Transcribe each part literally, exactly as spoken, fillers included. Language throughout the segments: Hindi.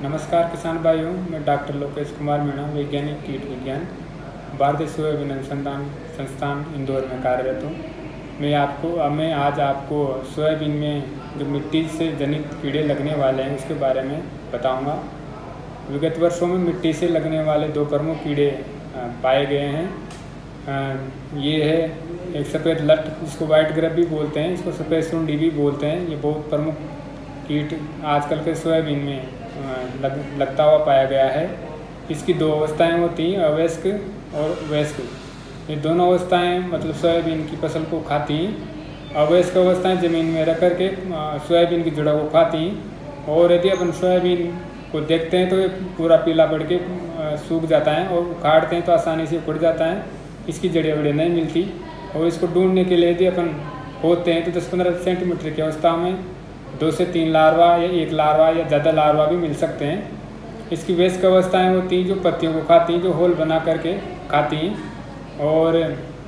नमस्कार किसान भाइयों, मैं डॉक्टर लोकेश कुमार मीणा, वैज्ञानिक कीट विज्ञान, भारतीय सोयाबीन अनुसंधान संस्थान इंदौर में कार्यरत हूँ। मैं आपको मैं आज आपको सोयाबीन में जो मिट्टी से जनित कीड़े लगने वाले हैं उसके बारे में बताऊंगा। विगत वर्षों में मिट्टी से लगने वाले दो प्रमुख कीड़े पाए गए हैं। ये है एक सफ़ेद लट, जिसको वाइट ग्रब भी बोलते हैं, इसको सफ़ेद सुंडी भी बोलते हैं। ये बहुत प्रमुख कीट आजकल के सोयाबीन में लग, लगता हुआ पाया गया है। इसकी दो अवस्थाएं होती हैं, अवयस्क और वयस्क। ये दोनों अवस्थाएं मतलब सोयाबीन की फसल को खाती हैं। अवयस्क अवस्थाएं ज़मीन में रख कर के सोयाबीन की जड़ों को खाती हैं, और यदि अपन सोयाबीन को देखते हैं तो ये पूरा पीला पड़ के सूख जाता है, और उखाड़ते हैं तो आसानी से उखड़ जाता है। इसकी जड़ें वड़ें नहीं मिलती, और इसको ढूंढने के लिए यदि अपन खोदते हैं तो दस पंद्रह सेंटीमीटर की अवस्था में दो से तीन लार्वा या एक लार्वा या ज़्यादा लार्वा भी मिल सकते हैं। इसकी वयस्क अवस्थाएं होती हैं जो पत्तियों को खाती हैं, जो होल बना करके खाती हैं। और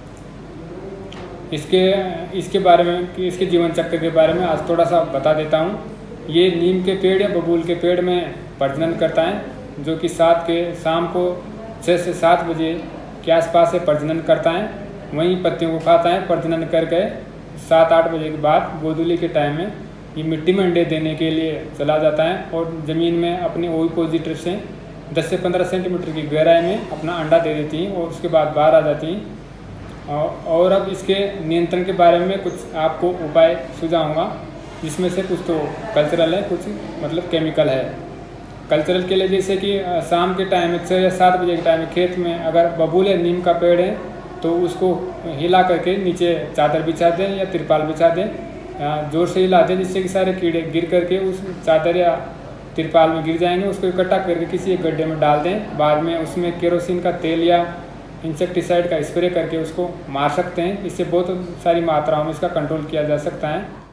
इसके इसके बारे में इसके जीवन चक्र के बारे में आज थोड़ा सा बता देता हूँ। ये नीम के पेड़ या बबूल के पेड़ में प्रजनन करता है, जो कि सात के शाम को छः से सात बजे के आसपास से प्रजनन करता है। वहीं पत्तियों को खाता है। प्रजनन करके सात आठ बजे के बाद गोधूली के टाइम में ये मिट्टी में अंडे देने के लिए चला जाता है, और ज़मीन में अपनी ओविपोजिटर से दस से पंद्रह सेंटीमीटर की गहराई में अपना अंडा दे देती हैं, और उसके बाद बाहर आ जाती हैं। और अब इसके नियंत्रण के बारे में कुछ आपको उपाय सुझाऊंगा, जिसमें से कुछ तो कल्चरल है, कुछ मतलब केमिकल है। कल्चरल के लिए जैसे कि शाम के टाइम में छः या सात बजे के टाइम में खेत में अगर बबूल या नीम का पेड़ है तो उसको हिला करके नीचे चादर बिछा दें या तिरपाल बिछा दें, जोर से हिला दें, जिससे कि सारे कीड़े गिर करके उस चादर या तिरपाल में गिर जाएंगे। उसको इकट्ठा करके किसी एक गड्ढे में डाल दें। बाद में उसमें केरोसिन का तेल या इंसेक्टिसाइड का स्प्रे करके उसको मार सकते हैं। इससे बहुत सारी मात्राओं में इसका कंट्रोल किया जा सकता है।